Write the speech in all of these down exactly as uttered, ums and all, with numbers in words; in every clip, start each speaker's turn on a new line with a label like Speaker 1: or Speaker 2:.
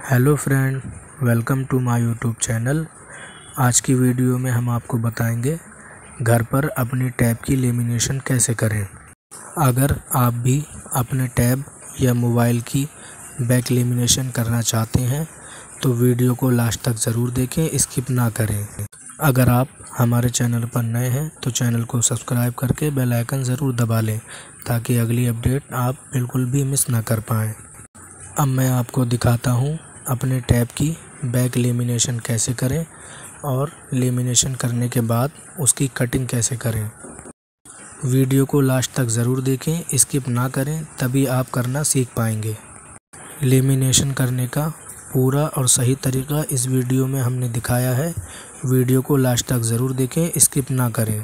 Speaker 1: Hello friend, welcome to my YouTube channel. आज की video में हम आपको बताएंगे घर पर अपनी टैब की लेमिनेशन कैसे करें। अगर आप भी अपने टैब या मोबाइल की बैक लेमिनेशन करना चाहते हैं तो वीडियो को लास्ट तक ज़रूर देखें, स्किप ना करें। अगर आप हमारे चैनल पर नए हैं तो चैनल को सब्सक्राइब करके बेल आइकन ज़रूर दबा लें ताकि अगली अपडेट आप बिल्कुल भी मिस ना कर पाएँ। अब मैं आपको दिखाता हूँ अपने टैब की बैक लेमिनेशन कैसे करें और लेमिनेशन करने के बाद उसकी कटिंग कैसे करें। वीडियो को लास्ट तक ज़रूर देखें, स्किप ना करें, तभी आप करना सीख पाएंगे। लेमिनेशन करने का पूरा और सही तरीका इस वीडियो में हमने दिखाया है। वीडियो को लास्ट तक ज़रूर देखें, स्किप ना करें।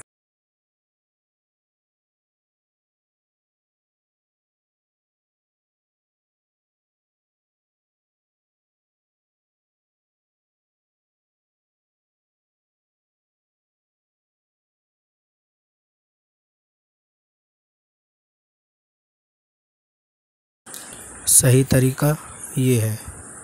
Speaker 1: सही तरीका ये है।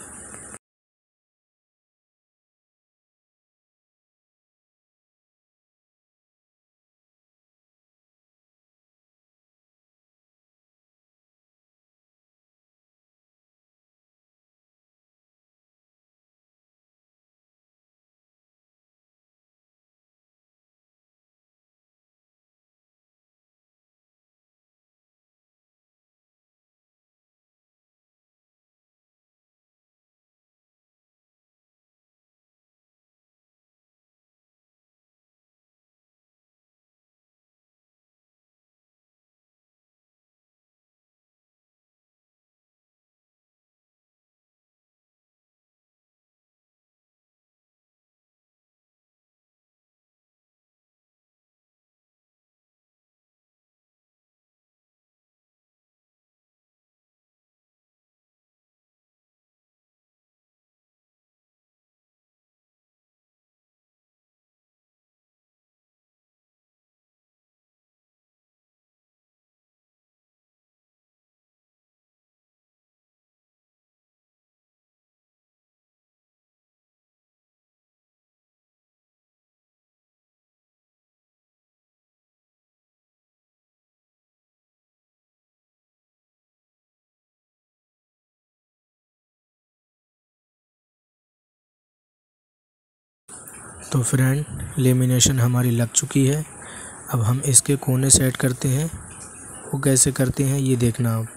Speaker 1: तो फ्रेंड, लेमिनेशन हमारी लग चुकी है। अब हम इसके कोने सेट करते हैं। वो कैसे करते हैं ये देखना आप।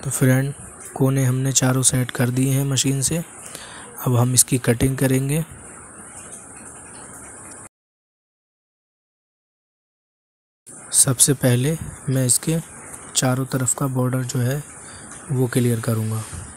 Speaker 1: तो फ्रेंड कोने हमने चारों सेट कर दिए हैं मशीन से। अब हम इसकी कटिंग करेंगे। सबसे पहले मैं इसके चारों तरफ का बॉर्डर जो है वो क्लियर करूँगा।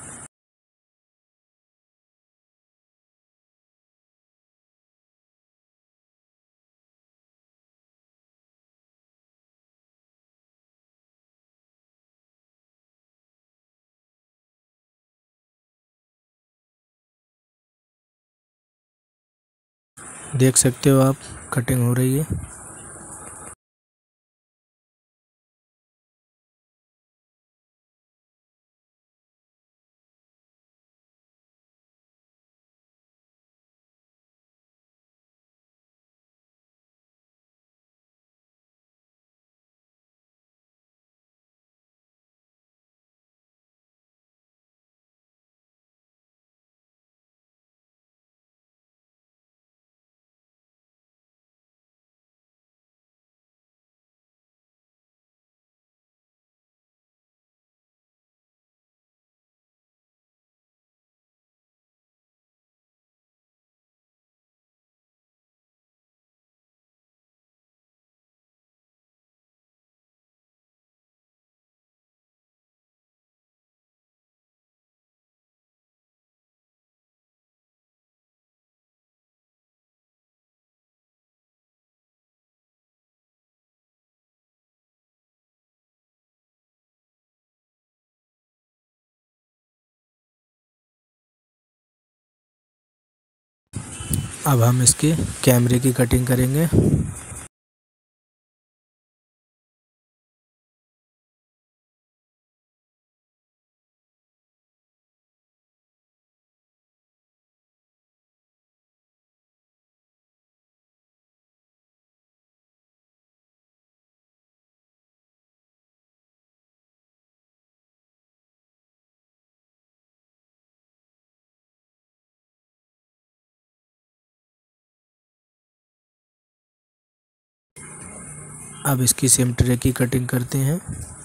Speaker 1: देख सकते हो आप, कटिंग हो रही है। अब हम इसके कैमरे की कटिंग करेंगे। अब इसकी सिम ट्रे की कटिंग करते हैं।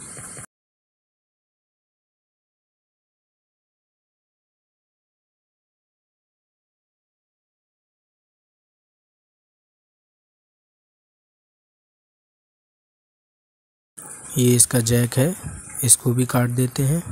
Speaker 1: ये इसका जैक है, इसको भी काट देते हैं।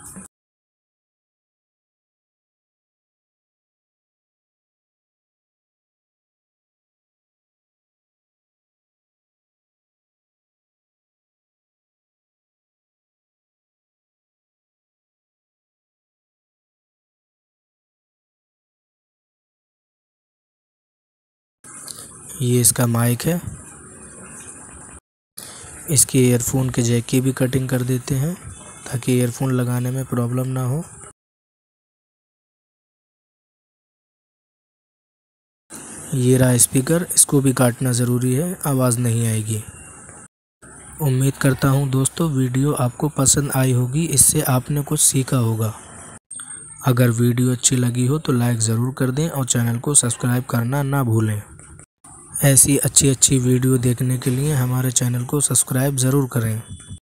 Speaker 1: ये इसका माइक है, इसके ईयरफोन के जैक की भी कटिंग कर देते हैं ताकि ईयरफोन लगाने में प्रॉब्लम ना हो। ये रहा स्पीकर, इसको भी काटना ज़रूरी है, आवाज़ नहीं आएगी। उम्मीद करता हूँ दोस्तों वीडियो आपको पसंद आई होगी, इससे आपने कुछ सीखा होगा। अगर वीडियो अच्छी लगी हो तो लाइक ज़रूर कर दें और चैनल को सब्सक्राइब करना ना भूलें। ऐसी अच्छी अच्छी वीडियो देखने के लिए हमारे चैनल को सब्सक्राइब ज़रूर करें।